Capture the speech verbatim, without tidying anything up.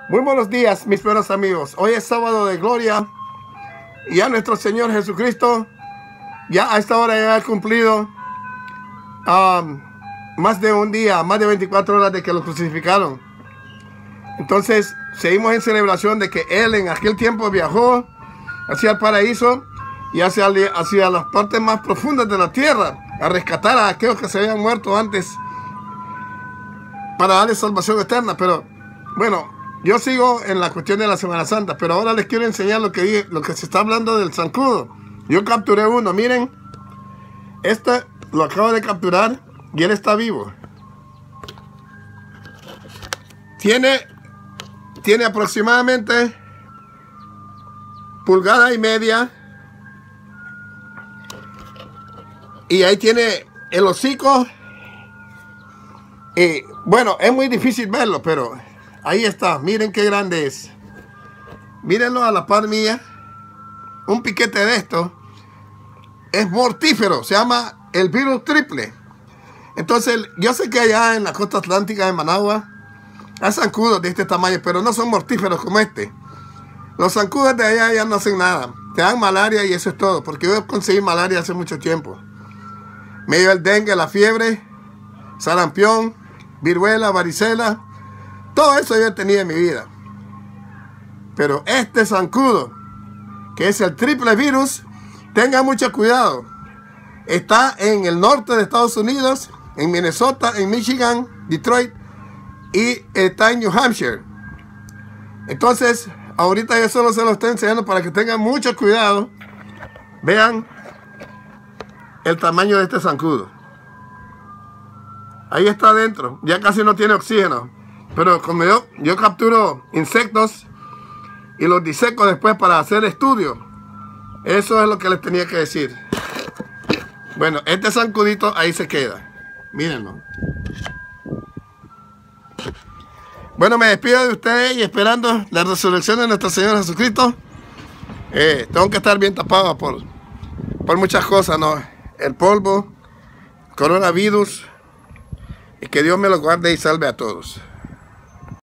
Muy buenos días, mis buenos amigos. Hoy es sábado de gloria y ya nuestro Señor Jesucristo ya a esta hora ya ha cumplido um, más de un día, más de veinticuatro horas de que lo crucificaron. Entonces seguimos en celebración de que Él en aquel tiempo viajó hacia el paraíso y hacia, hacia las partes más profundas de la tierra a rescatar a aquellos que se habían muerto antes para darles salvación eterna. Pero bueno, yo sigo en la cuestión de la Semana Santa, pero ahora les quiero enseñar lo que, lo que se está hablando del zancudo. Yo capturé uno, miren, este lo acabo de capturar y él está vivo. Tiene, tiene aproximadamente pulgada y media y ahí tiene el hocico. Y bueno, es muy difícil verlo, pero ahí está. Miren qué grande es. Mírenlo a la par mía. Un piquete de esto es mortífero. Se llama el virus triple. Entonces, yo sé que allá en la costa atlántica de Managua hay zancudos de este tamaño, pero no son mortíferos como este. Los zancudos de allá ya no hacen nada. Te dan malaria y eso es todo. Porque yo conseguí malaria hace mucho tiempo. Me dio el dengue, la fiebre, sarampión, viruela, varicela. Todo eso yo he tenido en mi vida. Pero este zancudo, que es el triple virus, tenga mucho cuidado. Está en el norte de Estados Unidos, en Minnesota, en Michigan, Detroit, y está en New Hampshire. Entonces, ahorita yo solo se lo estoy enseñando para que tengan mucho cuidado. Vean el tamaño de este zancudo. Ahí está adentro, ya casi no tiene oxígeno. Pero como yo, yo capturo insectos y los diseco después para hacer estudios, eso es lo que les tenía que decir. Bueno, este zancudito ahí se queda. Mírenlo. Bueno, me despido de ustedes y esperando la resurrección de nuestro Señor Jesucristo. Eh, tengo que estar bien tapado por, por muchas cosas, ¿no? El polvo, coronavirus. Y que Dios me lo guarde y salve a todos.